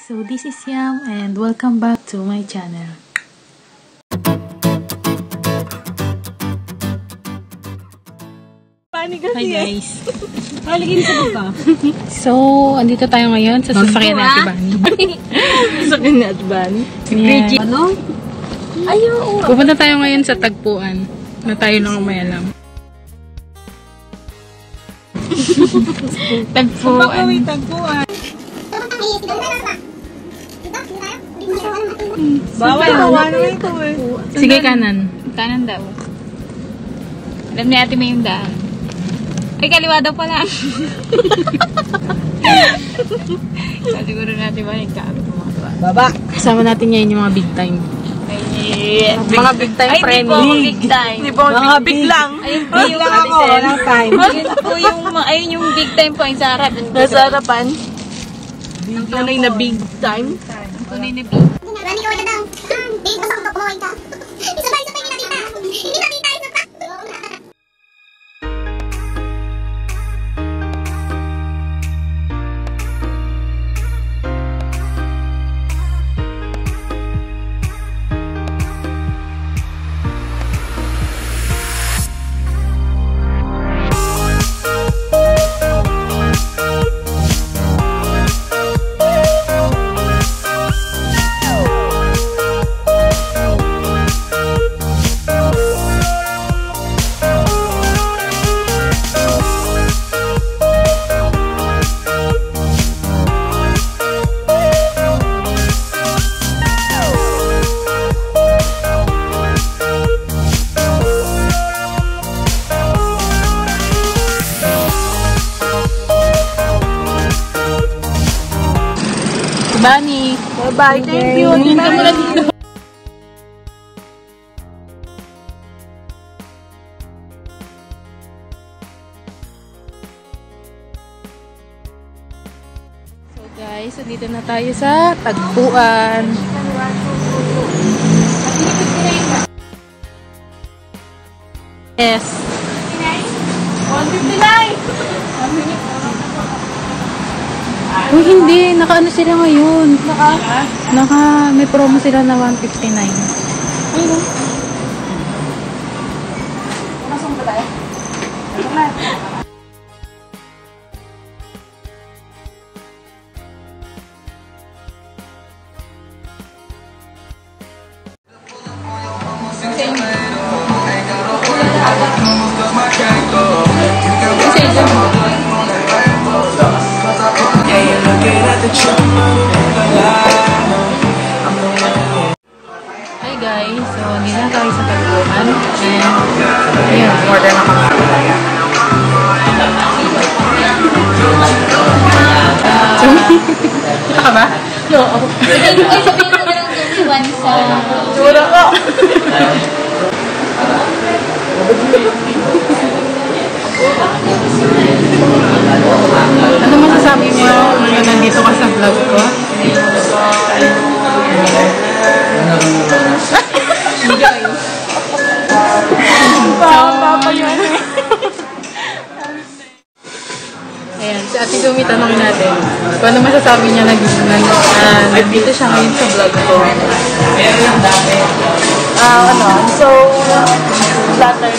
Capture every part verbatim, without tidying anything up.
So this is Yam and welcome back to my channel. Paano kasi? Hi guys. Haligin sa buka. So, andito tayo ngayon sa sasakyan natin Bunny. Sasakyan natin Bunny. Si Bridget. Ano? Ayaw. Pupunta tayo ngayon sa tagpuan na tayo lang may alam. Tagpuan. May tagpuan. Bawal kawan mo ito eh. Sige, kanan. Kanan daw. Alam ni ate may yung daan. Ay, kaliwa daw pala. So, siguro natin ba nagkaabot mo mga Baba. Kasama natin ngayon yung mga big time. Ay, Mga big time ay, friend. Ay, di po ako big time. Di po mga big lang. Ayun po Big yung lang ako. Walang time. Ayun po yung, ayun yung big time po yung sa harap. Nasa harapan. Ang tunay na big time. Ang tunay na big. Rani ko na daw. Big basta ko kumain ka. Isabay-sabay ni nakita. Hindi nakita isa pa. Bunny. Bye-bye. Thank you. Tingin ka muna dito. So guys, dito na tayo sa tagpuan. Yes. one fifty-nine. Uy, hindi. Naka-ano sila ngayon. Naka? Naka, may promo sila na one fifty-nine. Ayun. Pasok ba tayo? Pasok na. Hi guys, so hindi na tayo sa tagpuan. And yun, order na kami. Kita ka ba? Oo. Ay, sabihin mo na lang dumiwan sa... Wala ko. Ano masasabi mo ngayon nandito ka sa vlog ko? Papa yun. Ayan, si Ate Dumi, tanongin natin. Kung ano masasabi niya na uh, nandito siya ngayon sa vlog ko. Ah, ano? So, flattered.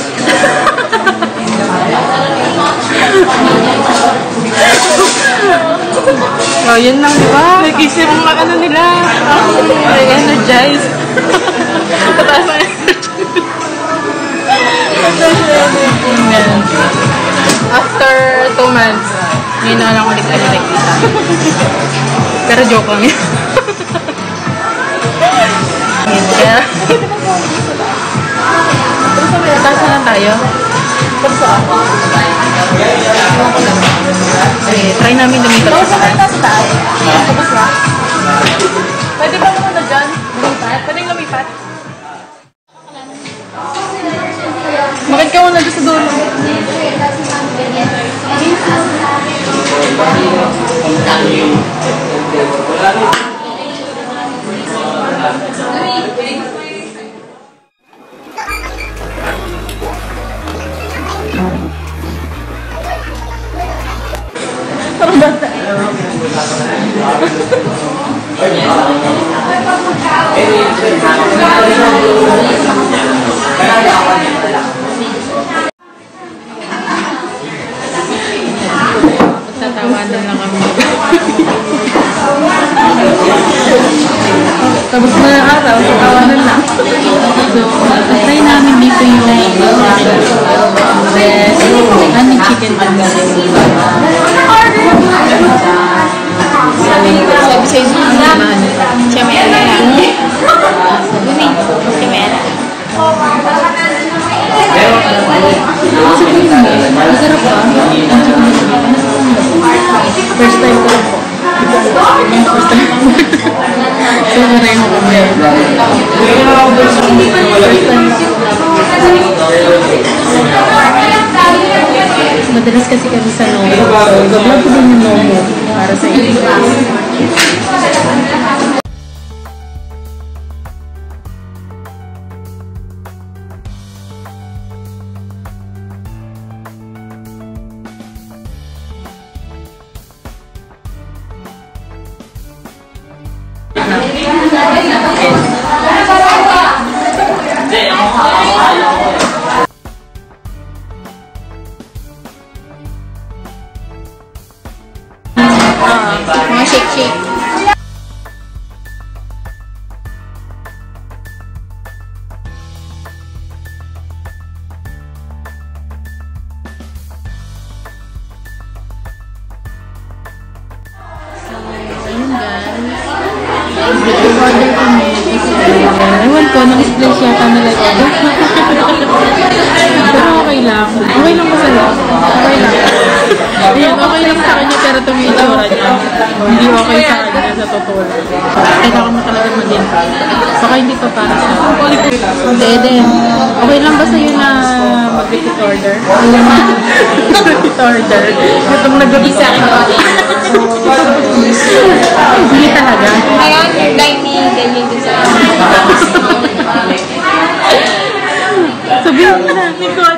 So, yun lang, di ba? Nag-isip mga ano nila. Ay, energized. Pataas na energy. After two months, ngayon na lang ulit kami nagkita. Pero joke lang yun. Kaya, taas na lang tayo. Okay, try namin lumipat sa taas. Pwede ba muna dyan? Lumipat? Pwede lumipat? Bakit ka muna doon sa dulo? Parang bata. Tatawanan lang kami. Tapos na araw, tatawanan lang. So, try namin dito yung breast, honey chicken tandoori. Sabi sa'yo na, siya may ala lang. Guni, siya may ala. Masarap pa. First time ko lang po. First time ko. So, maray mo kami. First time madalas kasi kami sa Nomo. So, vlog ko din yung Nomo para sa inyo. Mga shake-shake. Ayun guys. Order kami. Ewan ko, nang-splash yata nila ito. Pero okay lang. Okay lang ba sa'yo? Okay lang. Ayun, okay lang sa kanya pero tumitsura niya. Hindi okay sa kanya sa totoo. Kailangan mo talaga mag-in. Baka hindi pa para sa Dede, okay lang ba sa'yo na mag-repeat order? Repeat order? Itong nag-repeat sa akin. Hindi talaga. Ngayon, dining, dining din sa sabihin mo na, Nicole.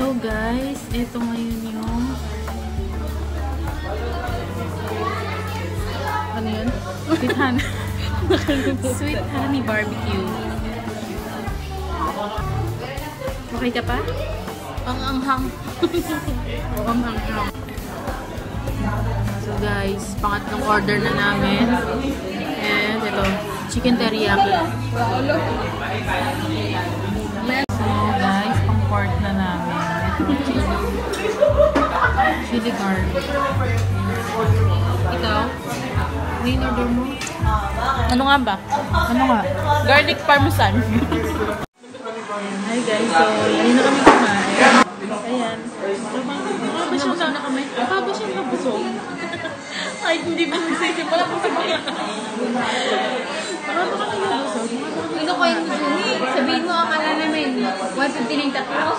So guys, ito ngayon yung ano yun? Sweet honey. Sweet honey barbecue. Okay ka pa? Ang anghang. Oo, ang anghang. So guys, pangatlong order na namin. And ito, chicken teriyaki. So guys, pang pork na namin. Ito, chili. Chili garlic. Ikaw? Ano yung order mo? Ano nga ba? Ano nga? Garlic parmesan. Hi guys, so hindi na kami kumain. Ayan. Mukha ba siya na kami? Mukha ba siya nabusog? Ay, hindi ba nagsisip? Wala po sa mga. Mukha ba kami nabusog? Ito ko yung Zuni. Sabihin mo ang ala namin. one fifty ng tatlo.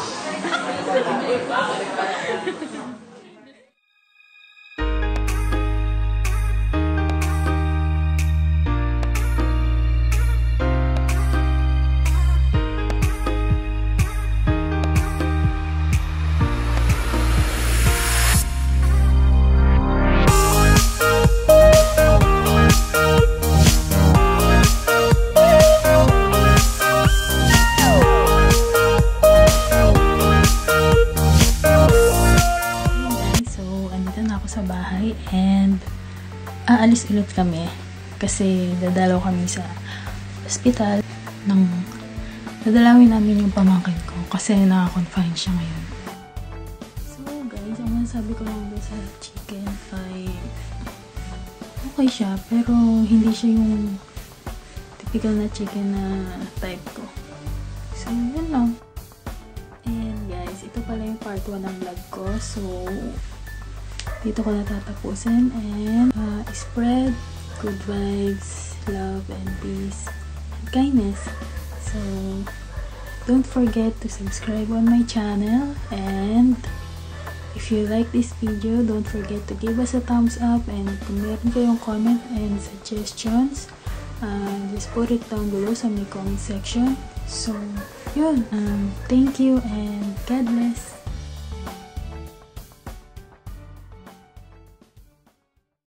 Sa bahay and aalis ulit kami kasi dadalaw kami sa hospital ng dadalawin namin yung pamangkin ko kasi naka-confine siya ngayon. So guys, ang sabi ko lang sa chicken ay okay siya pero hindi siya yung typical na chicken na type ko. So yun lang. And guys, ito pala yung part one ng vlog ko. So dito ko natatapusin and uh, spread good vibes, love and peace and kindness. So don't forget to subscribe on my channel, and if you like this video, don't forget to give us a thumbs up, and kung meron kayong comment and suggestions, uh, just put it down below sa my comment section. So yun, um, thank you and God bless.